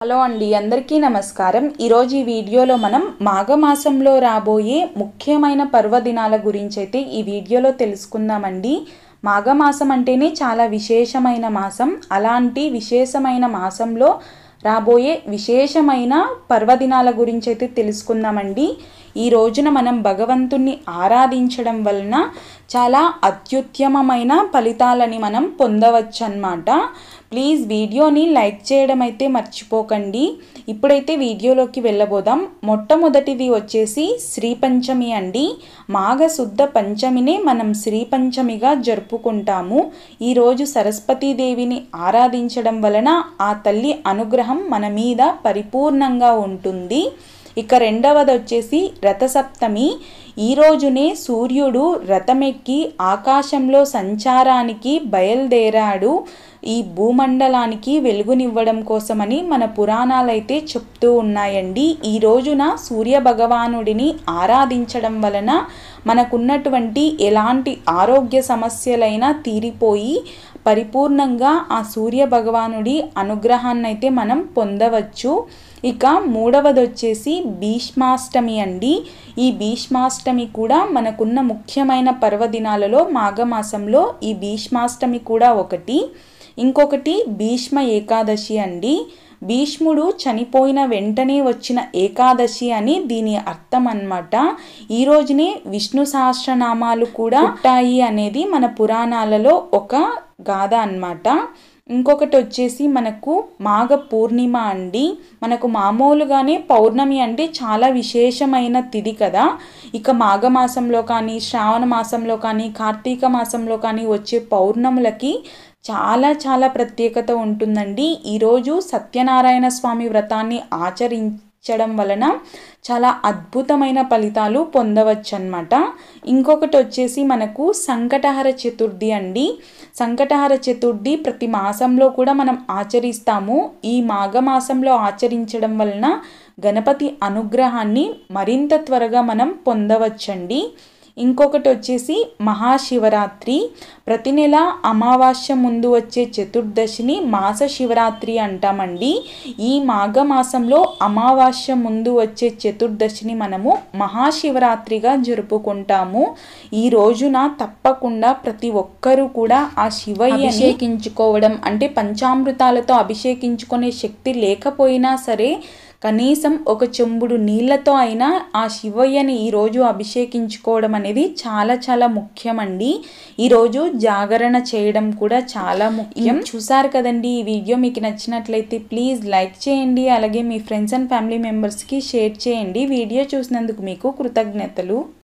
Hello అండి, అందరికీ నమస్కారం. ఈరోజు ఈ వీడియోలో మనం మాఘమాసంలో రాబోయే ముఖ్యమైన పర్వదినాల గురించి అయితే ఈ వీడియోలో తెలుసుకుందామండి. మాఘమాసం అంటేనే చాలా విశేషమైన మాసం. అలాంటి విశేషమైన మాసంలో రాబోయే విశేషమైన పర్వదినాల గురించి అయితే తెలుసుకుందామండి. ఈ రోజున మనం భగవంతుణ్ణి ఆరాధించడం వలన చాలా అత్యుత్తమమైన ఫలితాలని మనం పొందవచ్చు అన్నమాట. ప్లీజ్ వీడియోని లైక్ చేయడం అయితే మర్చిపోకండి. ఇప్పుడైతే వీడియోలోకి వెళ్ళబోదాం. మొట్టమొదటిది వచ్చేసి శ్రీ పంచమి అండి. మాఘ శుద్ధ పంచమినే మనం శ్రీ పంచమిగా జరుపుకుంటాము. ఈరోజు సరస్వతీదేవిని ఆరాధించడం వలన ఆ తల్లి అనుగ్రహం మన మీద పరిపూర్ణంగా ఉంటుంది. ఇక రెండవది వచ్చేసి రథసప్తమి. ఈ రోజునే సూర్యుడు రథమెక్కి ఆకాశంలో సంచారానికి బయలుదేరాడు ఈ భూమండలానికి వెలుగునివ్వడం కోసమని మన పురాణాలైతే చెప్తూ ఉన్నాయండి. ఈ రోజున సూర్య భగవానుడిని ఆరాధించడం వలన మనకున్నటువంటి ఎలాంటి ఆరోగ్య సమస్యలైనా తీరిపోయి పరిపూర్ణంగా ఆ సూర్య భగవానుడి అనుగ్రహాన్ని అయితే మనం పొందవచ్చు. ఇక మూడవది వచ్చేసి భీష్మాష్టమి అండి. ఈ భీష్మాష్టమి కూడా మనకున్న ముఖ్యమైన పర్వదినాలలో మాఘమాసంలో ఈ భీష్మాష్టమి కూడా ఒకటి. ఇంకొకటి భీష్మ ఏకాదశి అండి. భీష్ముడు చనిపోయిన వెంటనే వచ్చిన ఏకాదశి అని దీని అర్థం అన్నమాట. ఈ రోజునే విష్ణు సహస్రనామాలు కూడా ఉంటాయి అనేది మన పురాణాలలో ఒక గాథ అన్నమాట. ఇంకొకటి వచ్చేసి మనకు మాఘ పూర్ణిమ అండి. మనకు మామూలుగానే పౌర్ణమి అంటే చాలా విశేషమైన తిథి కదా. ఇక మాఘమాసంలో కానీ, శ్రావణ మాసంలో కానీ, కార్తీక మాసంలో కానీ వచ్చే పౌర్ణములకి చాలా ప్రత్యేకత ఉంటుందండి. ఈరోజు సత్యనారాయణ స్వామి వ్రతాన్ని ఆచరించడం వలన చాలా అద్భుతమైన ఫలితాలు పొందవచ్చు అన్నమాట. ఇంకొకటి వచ్చేసి మనకు సంకటహర చతుర్థి అండి. సంకటహర చతుర్థి ప్రతి మాసంలో కూడా మనం ఆచరిస్తాము. ఈ మాఘమాసంలో ఆచరించడం వలన గణపతి అనుగ్రహాన్ని మరింత త్వరగా మనం పొందవచ్చండి. ఇంకొకటి వచ్చేసి మహాశివరాత్రి. ప్రతి నెల అమావాస్య ముందు వచ్చే చతుర్దశిని మాస శివరాత్రి అంటామండి. ఈ మాఘమాసంలో అమావాస్య ముందు వచ్చే చతుర్దశిని మనము మహాశివరాత్రిగా జరుపుకుంటాము. ఈ రోజున తప్పకుండా ప్రతి ఒక్కరూ కూడా ఆ శివయ్యని అభిషేకించుకోవడం, అంటే పంచామృతాలతో అభిషేకించుకునే శక్తి లేకపోయినా సరే కనీసం ఒక చెంబుడు నీళ్ళతో అయినా ఆ శివయ్యని ఈరోజు అభిషేకించుకోవడం అనేది చాలా ముఖ్యమండి. ఈరోజు జాగరణ చేయడం కూడా చాలా ముఖ్యం. చూసారు కదండి, ఈ వీడియో మీకు నచ్చినట్లయితే ప్లీజ్ లైక్ చేయండి. అలాగే మీ ఫ్రెండ్స్ అండ్ ఫ్యామిలీ మెంబర్స్కి షేర్ చేయండి. వీడియో చూసినందుకు మీకు కృతజ్ఞతలు.